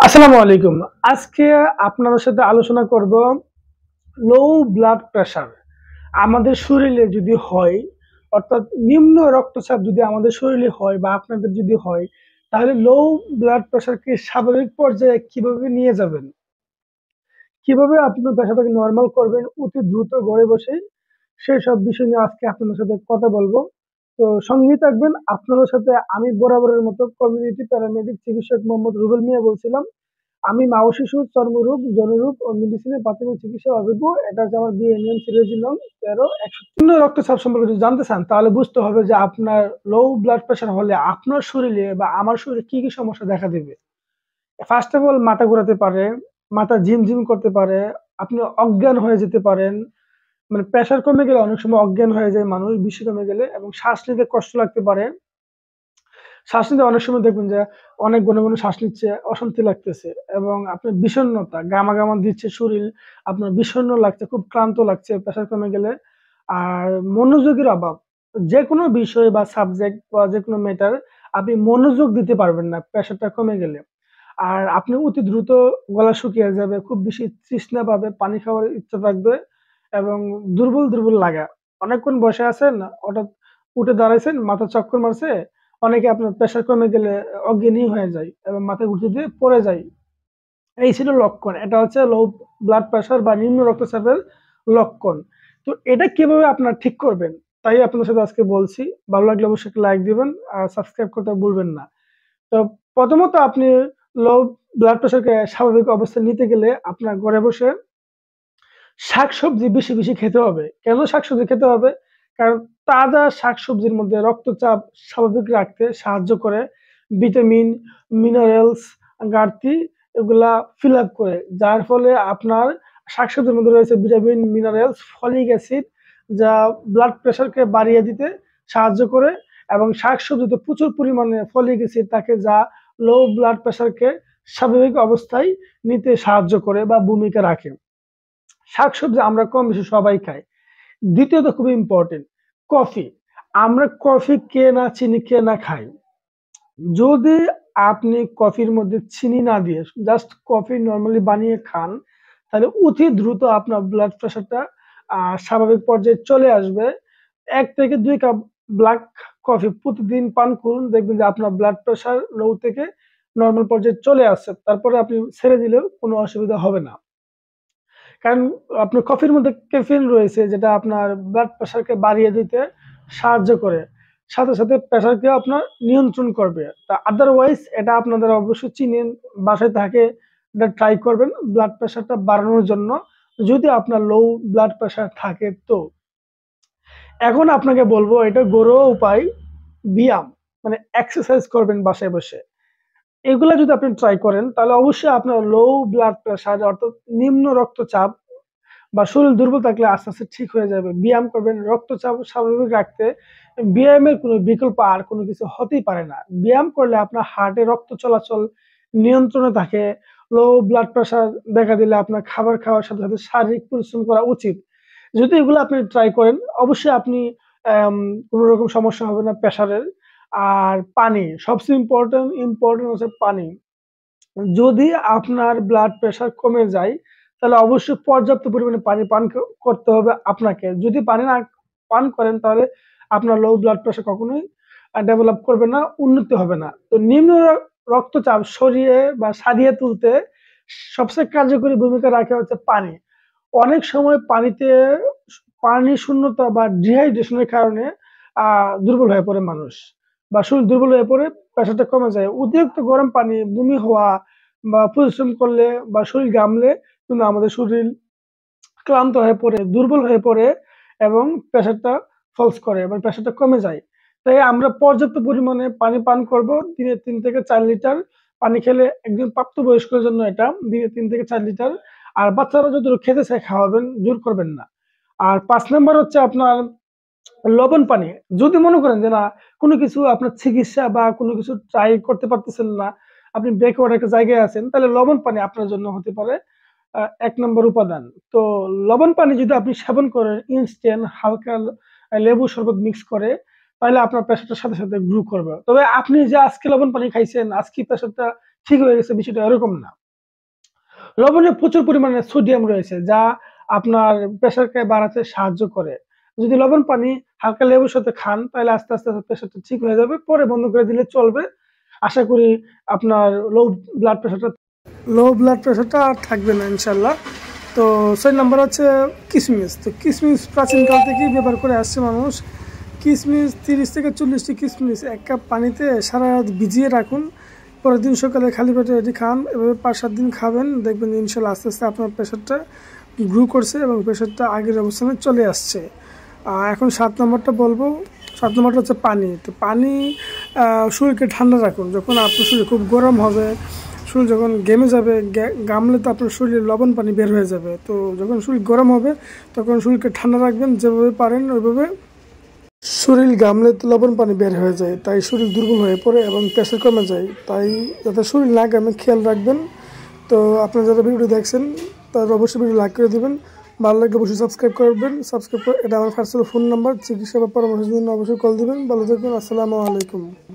আসসালামু আলাইকুম। আজকে আপনাদের সাথে আলোচনা করব লো ব্লাড প্রেশার আমাদের শরীরে যদি হয়, অর্থাৎ নিম্ন রক্তচাপ যদি আমাদের শরীরে হয় বা আপনাদের যদি হয়, তাহলে লো ব্লাড প্রেশারকে স্বাভাবিক পর্যায়ে কিভাবে নিয়ে যাবেন? কিভাবে আপনার প্রেশারটাকে নরমাল করবেন অতি দ্রুত ঘরে বসেই? সেসব বিষয় নিয়ে আজকে আপনাদের সাথে কথা বলবো। তো সঙ্গেই থাকবেন। আপনাদের সাথে আমি বরাবরের মতো কমিউনিটি প্যারামেডিক চিকিৎসক মোহাম্মদ রুবেল মিয়া বলছিলাম। আমি মা ও শিশু চর্মরোগ, জনরোগ ও মেডিসিনের প্রাথমিক চিকিৎসা অভিজ্ঞ। এটা হচ্ছে আমার বিএনএম সিরিয়াল নং 13-103। নিম্ন রক্তচাপ সম্পর্কে যদি জানতে চান তাহলে বুঝতে হবে যে আপনার লো ব্লাড প্রেশার হলে আপনার শরীরে বা আমার শরীরে কি কি সমস্যা দেখা দিবে। ফার্স্ট অফ অল মাথা ঘোরাতে পারে, মাথা ঝিমঝিম করতে পারে, আপনি অজ্ঞান হয়ে যেতে পারেন। মানে প্রেশার কমে গেলে অনেক সময় অজ্ঞান হয়ে যায় মানুষ বেশি কমে গেলে, এবং শ্বাস নিতে কষ্ট লাগতে পারে। শ্বাস নিতে অনেক সময় দেখবেন যে অনেক ঘন ঘন শ্বাস নিচ্ছে, অশান্তি লাগতেছে, এবং আপনার বিষণ্ণতা, গামা গামা দিচ্ছে শরীর, আপনার বিষণ্ণ লাগছে, খুব ক্লান্ত লাগছে প্রেশার কমে গেলে। আর মনোযোগের অভাব, যে কোনো বিষয় বা সাবজেক্ট বা যে কোনো ম্যাটার আপনি মনোযোগ দিতে পারবেন না প্রেশারটা কমে গেলে। আর আপনি অতি দ্রুত গলা শুকিয়ে যাবে, খুব বেশি তৃষ্ণা পাবে, পানি খাওয়ার ইচ্ছা থাকবে, এবং দুর্বল দুর্বল লাগা। অনেকক্ষণ বসে আছেন, হঠাৎ উঠে দাঁড়াইছেন, মাথা চক্কর মারছে। অনেকে আপনার প্রেশার কমে গেলে অজ্ঞানী হয়ে যায় এবং মাথায় ঘুরতে দিয়ে পড়ে যায়। এই ছিল লক্ষণ। এটা হচ্ছে লো ব্লাড প্রেশার বা নিম্ন রক্তচাপের লক্ষণ। তো এটা কিভাবে আপনারা ঠিক করবেন, তাই আপনাদের সাথে আজকে বলছি। ভালো লাগলে অবশ্যই একটা লাইক দিবেন আর সাবস্ক্রাইব করতে ভুলবেন না। তো প্রথমত আপনি লো ব্লাড প্রেশারকে স্বাভাবিক অবস্থায় নিতে গেলে আপনার ঘরে বসে শাকসবজি বেশি বেশি খেতে হবে। কেন শাকসবজি খেতে হবে? কারণ তাজা শাকসবজির মধ্যে রক্তচাপ স্বাভাবিক রাখতে সাহায্য করে। ভিটামিন, মিনারেলস ঘাটতি এগুলা ফিল আপ করে। যার ফলে আপনার শাকসবজির মধ্যে রয়েছে ভিটামিন, মিনারেলস, ফলিক অ্যাসিড, যা ব্লাড প্রেশারকে বাড়িয়ে দিতে সাহায্য করে, এবং শাকসবজিতে প্রচুর পরিমাণে ফলিক অ্যাসিড থাকে, যা লো ব্লাড প্রেশারকে স্বাভাবিক অবস্থায় নিতে সাহায্য করে বা ভূমিকা রাখে। শাকসবজি আমরা কম বেশি সবাই খাই। দ্বিতীয়ত খুবই ইম্পর্টেন্ট, কফি। আমরা কফি কে না চিনি, কে না খাই। যদি আপনি কফির মধ্যে চিনি না দিয়ে জাস্ট কফি নরমালি বানিয়ে খান, তাহলে অতি দ্রুত আপনার ব্লাড প্রেশারটা স্বাভাবিক পর্যায়ে চলে আসবে। ১ থেকে ২ কাপ ব্লাক কফি প্রতিদিন পান করুন। দেখবেন যে আপনার ব্লাড প্রেশার লো থেকে নরমাল পর্যায়ে চলে আসছে। তারপরে আপনি ছেড়ে দিলেও কোনো অসুবিধা হবে না। কারণ আপনার কফির মধ্যে ক্যাফেইন রয়েছে, যেটা আপনার ব্লাড প্রেশারকে বাড়িয়ে দিতে সাহায্য করে। সাথে, সাথে প্রেশারকে আপনার নিয়ন্ত্রণ করবে। তা আদারওয়াইজ এটা আপনাদের অবশ্যই চিনেন, বাসায় থাকে, এটা ট্রাই করবেন ব্লাড প্রেশারটা বাড়ানোর জন্য, যদি আপনার লো ব্লাড প্রেশার থাকে তো। এখন আপনাকে বলব এটা ঘরোয়া উপায়, ব্যায়াম, মানে এক্সারসাইজ করবেন বাসায় বসে। এগুলা যদি আপনি ট্রাই করেন তাহলে অবশ্যই আপনার লো ব্লাড প্রেশার, অর্থাৎ নিম্ন রক্তচাপ বা শরীর দুর্বল থাকলে আস্তে আস্তে ঠিক হয়ে যাবে। ব্যায়াম করবেন রক্তচাপ স্বাভাবিক রাখতে। ব্যায়ামের কোনো বিকল্প আর কোনো কিছু হতেই পারে না। ব্যায়াম করলে আপনার হার্টে রক্ত চলাচল নিয়ন্ত্রণে থাকে। লো ব্লাড প্রেশার দেখা দিলে আপনার খাবার খাওয়ার সাথে সাথে শারীরিক পরিশ্রম করা উচিত। যদি এগুলো আপনি ট্রাই করেন অবশ্যই আপনি আম কোনো রকম সমস্যা হবে না প্রেশারের। আর পানি সবচেয়ে ইম্পোর্টেন্ট হচ্ছে পানি। যদি আপনার ব্লাড প্রেশার কমে যায়, তাহলে অবশ্যই পর্যাপ্ত পরিমাণে পানি পান করতে হবে আপনাকে। যদি পানি না পান করেন তাহলে আপনার লো ব্লাড প্রেশার কখনোই ডেভেলপ করবে না, উন্নতি হবে না। তো নিম্ন রক্তচাপ সরিয়ে বা সারিয়ে তুলতে সবচেয়ে কার্যকরী ভূমিকা রাখে হচ্ছে পানি। অনেক সময় পানি শূন্যতা বা ডিহাইড্রেশন এর কারণে দুর্বল হয়ে পড়ে মানুষ, বা শরীর দুর্বল হয়ে পড়ে, প্রেশারটা কমে যায়। অতিরিক্ত গরম পানি, বমি হওয়া বা পরিশ্রম করলে বা শরীর ঘামলে কিন্তু আমাদের শরীর ক্লান্ত হয়ে পড়ে, দুর্বল হয়ে পড়ে, এবং প্রেশারটা ফলস করে এবং প্রেশারটা কমে যায়। তাই আমরা পর্যাপ্ত পরিমাণে পানি পান করব। দিনে ৩ থেকে ৪ লিটার পানি খেলে একজন প্রাপ্তবয়স্কের জন্য এটা দিনে ৩ থেকে ৪ লিটার। আর বাচ্চারা যতটুকু খেতে চায় খাওয়াবেন, জোর করবেন না। আর ৫ নাম্বার হচ্ছে আপনার লবণ পানি। যদি মনে করেন যে না কোনো কিছু আপনার চিকিৎসা বা কোনো কিছু ট্রাই করতে পারতেছেন না, আপনি ব্যাকওয়ার্ড একটা জায়গায় আছেন, তাহলে লবণ পানি আপনার জন্য হতে পারে ১ নম্বর উপাদান। তো লবণ পানি যদি আপনি সেবন করেন ইনস্ট্যান্ট হালকা লেবু শরবত মিক্স করে, তাহলে আপনার প্রেশারটার সাথে সাথে গ্রো করবে। তবে আপনি যে আজকে লবণ পানি খাইছেন, আজকে প্রেশারটা ঠিক হয়ে গেছে, বিষয়টা এরকম না। লবণে প্রচুর পরিমাণে সোডিয়াম রয়েছে যা আপনার প্রেশারকে বাড়াতে সাহায্য করে। যদি লবণ পানি হালকা লেবুর সাথে খান তাহলে আস্তে আস্তে প্রেশারটা ঠিক হয়ে যাবে, পরে বন্ধ করে দিলে চলবে। আশা করি আপনার লো ব্লাড প্রেশারটা আর থাকবে না ইনশাল্লাহ। তো 6 নাম্বার হচ্ছে কিশমিশ। তো কিশমিশ প্রাচীনকাল থেকেই ব্যবহার করে আসছে মানুষ। কিশমিশ 30 থেকে 40টি কিশমিশ 1 কাপ পানিতে সারা রাত ভিজিয়ে রাখুন, পরের দিন সকালে খালি পেটে এটি খান। এভাবে 5-7 দিন খাবেন, দেখবেন ইনশাল্লাহ আস্তে আস্তে আপনার প্রেশারটা গ্রো করছে এবং প্রেশারটা আগের অবস্থানে চলে আসছে। এখন 7 নম্বরটা বলবো। 7 নম্বরটা হচ্ছে পানি। তো পানি শরীরকে ঠান্ডা রাখুন। যখন আপনার শরীর খুব গরম হবে, শরীর যখন ঘেমে যাবে, ঘামলে তো আপনার শরীরে লবণ পানি বের হয়ে যাবে। তো যখন শরীর গরম হবে তখন শরীরকে ঠান্ডা রাখবেন, যেভাবে পারেন ওইভাবে। শরীর ঘামলে তো লবণ পানি বের হয়ে যায়, তাই শরীর দুর্বল হয়ে পড়ে এবং প্রেশার কমে যায়। তাই যাতে শরীর না ঘামে খেয়াল রাখবেন। তো আপনারা যারা ভিডিওটি দেখছেন তারা অবশ্যই ভিডিও লাইক করে দেবেন, ভালো লাগলে অবশ্যই সাবস্ক্রাইব করবেন। সাবস্ক্রাইব করে এটা আমার পার্সোনাল ফোন নাম্বার, চিকিৎসা বা পরামর্শের জন্য অবশ্যই কল দিবেন। ভালো থাকবেন, আসসালামু আলাইকুম।